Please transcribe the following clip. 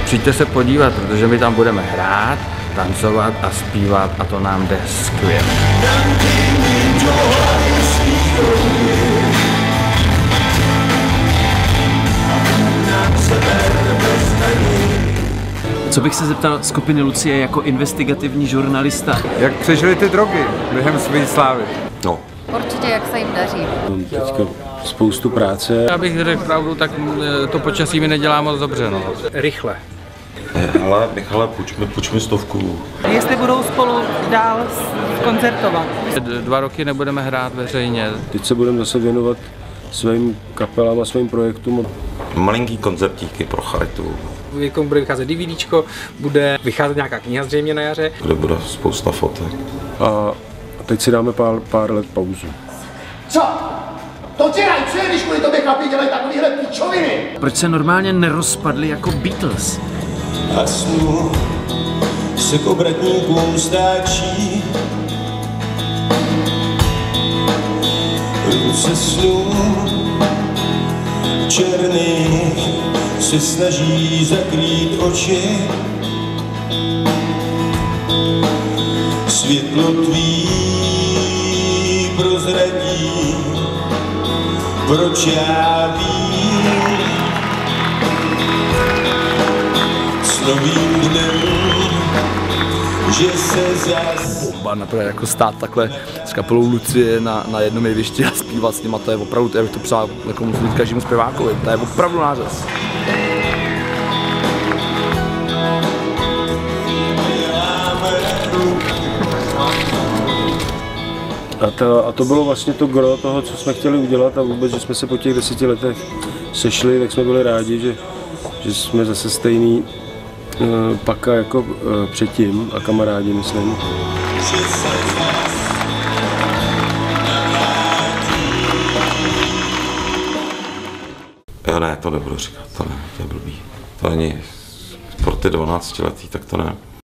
Přijďte se podívat, protože my tam budeme hrát, tancovat a zpívat a to nám jde skvěle. Co bych se zeptal skupiny Lucie jako investigativní žurnalista? Jak přežili ty drogy během své slávy? No. Určitě, jak se jim daří. Teďka spoustu práce. Já bych řekl pravdu, tak to počasí mi nedělá moc dobře, no. Rychle. Ale Michale, půjčme 100. Jestli budou spolu dál koncertovat. 2 roky nebudeme hrát veřejně. Teď se budeme zase věnovat svým kapelám a svým projektům. Malinký koncertíky pro charitu. Bude vycházet DVDčko, bude vycházet nějaká kniha zřejmě na jaře. Kde bude spousta fotek. A teď si dáme pár let pauzu. Co? To ti rajce, když kvůli tobě chlapi dělají takovýhle píčoviny? Proč se normálně nerozpadli jako Beatles? A snu se k obratníkům stáčí, ruce snů černých se snaží zakrýt oči. Světlo tvý prozradí, proč já vím. S novým dnem, že se zas... Bomba na to jako stát takhle s kapelou Lucie na jednom jevišti a zpívat s nima, to je opravdu, to bych to přál jako každému zpěvákovi, to je opravdu nářez. A to bylo vlastně to gro toho, co jsme chtěli udělat a vůbec, že jsme se po těch 10 letech sešli, tak jsme byli rádi, že jsme zase stejný paka jako předtím a kamarádi, myslím. Jo, ne, to nebudu říkat, to ne, to je blbý. To není pro ty 12letý, tak to ne.